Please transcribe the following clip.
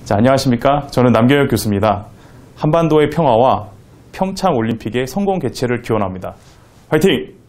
자, 안녕하십니까. 저는 남경혁 교수입니다. 한반도의 평화와 평창 올림픽의 성공 개최를 기원합니다. 화이팅!